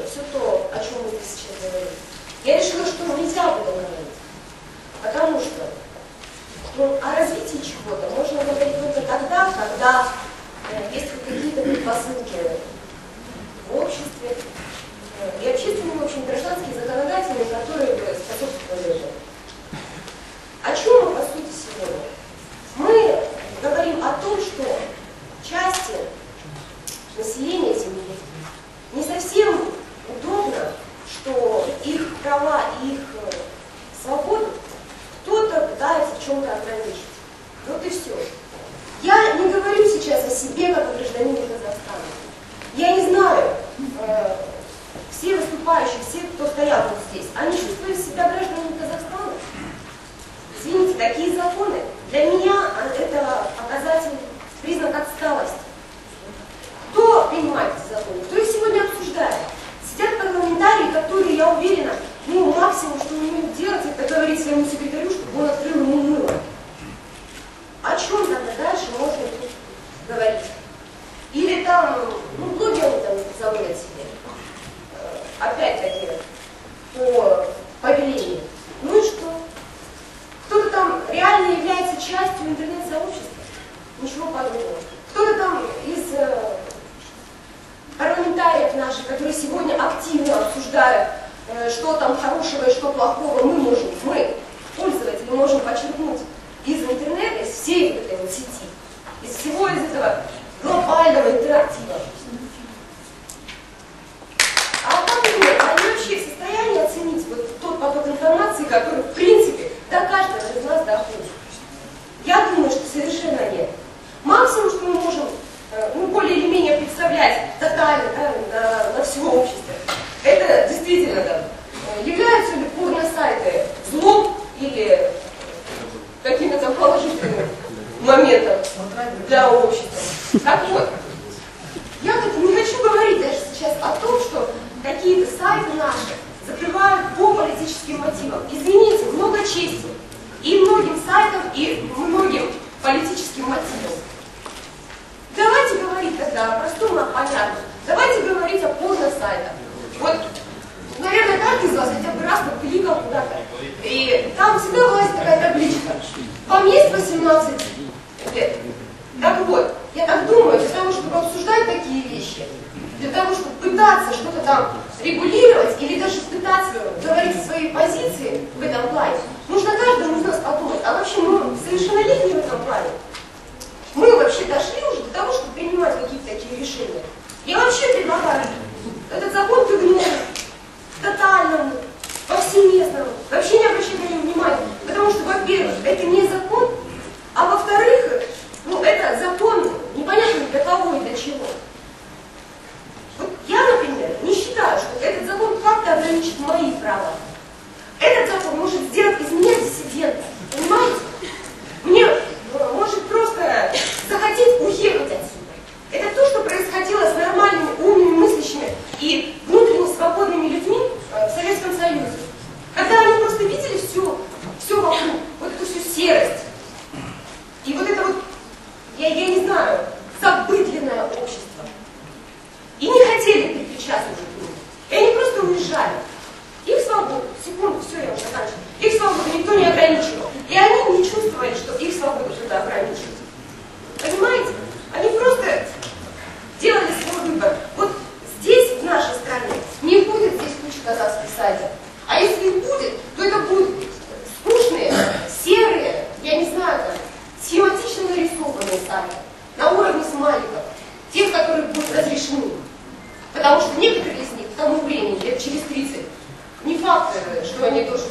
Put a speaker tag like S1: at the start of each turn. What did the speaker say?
S1: все то, о чем мы здесь сейчас говорим. Я решила, что нельзя об этом говорить. Потому что о развитии чего-то можно говорить только тогда, когда есть какие-то предпосылки в обществе, и общественные, в общем, гражданские, законодательные, которые бы способствовали этому. О чем мы, по сути, сегодня? Мы говорим о том, что части населения Земли не совсем удобно, что их права и их свободу кто-то пытается в чем-то ограничить. Вот и все. Я не говорю сейчас о себе как о гражданине Казахстана. Я не знаю, все выступающие, все, кто стоял вот здесь, они чувствуют себя гражданами Казахстана. Извините, такие законы, для меня это показатель, признак отсталости. Кто принимает эти законы? Кто их сегодня обсуждает? Сидят парламентарии, которые, я уверена, максимум, что умеют делать, это говорить своему секретарю, чтобы он открыл ему мыло. О чем тогда дальше можно тут говорить? Или там, блогеры там заводят себе, опять-таки, по повелению. Ну и что? Кто-то там реально является частью интернет-сообщества? Ничего подобного. Кто-то там из парламентариев наших, которые сегодня активно обсуждают, что там хорошего и что плохого мы, пользователи, можем подчеркнуть из интернета, из всей этой вот сети, из всего из этого глобального интерактива. А как они вообще в состоянии оценить вот тот поток информации, который, в принципе, до каждого из нас доходит? Я думаю, что совершенно нет. Максимум, что мы можем более или менее представлять тотально на все общество, это действительно являются ли порно-сайты злом или каким-то положительным моментом для общества. Так вот, я тут не хочу говорить даже сейчас о том, что какие-то сайты наши закрывают по политическим мотивам. Извините, много чести и многим сайтам, и многим политическим мотивам. Давайте говорить тогда о простом, о понятном. Давайте говорить о порно-сайтах. Вот, наверное, каждый из вас хотя бы раз кликал куда-то. И там всегда вылазит такая табличка. Вам есть 18 лет? Так вот, я так думаю, для того, чтобы обсуждать такие вещи, для того, чтобы пытаться что-то там регулировать или даже пытаться говорить о своей позиции в этом плане, нужно каждому из нас подумать, а вообще мы совершеннолетние в этом плане? Мы вообще дошли уже до того, чтобы принимать какие-то такие решения. Я вообще предлагаю этот закон к игнору, тотальному, повсеместному, вообще не обращать на него внимания, потому что, во-первых, это не закон, а во-вторых, это закон непонятно для кого и для чего. Вот я, например, не считаю, что этот закон как-то ограничит мои права. Этот закон может сделать из меня диссидента, понимаете? Мне может просто захотеть уехать отсюда. Это то, что происходило с нормальными, умными, мыслящими и внутренне свободными людьми в Советском Союзе. Когда они просто видели все вокруг, вот эту всю серость. И вот это вот, я не знаю, забытленное общество. И не хотели быть причастными к ним. И они просто уезжали. Их свободу, секунду, все, я уже заканчиваю. Их свободу никто не ограничивал. И они не чувствовали, что их свободу кто-то ограничивает. Понимаете? Они просто делали свой выбор. Вот здесь, в нашей стране, не будет здесь куча казахских сайтов. А если и будет, то это будут скучные, серые, я не знаю, схематично нарисованные сайты. На уровне смайликов. Тех, которые будут разрешены. Потому что некоторые из них к тому времени, лет через 30, не факт, что они тоже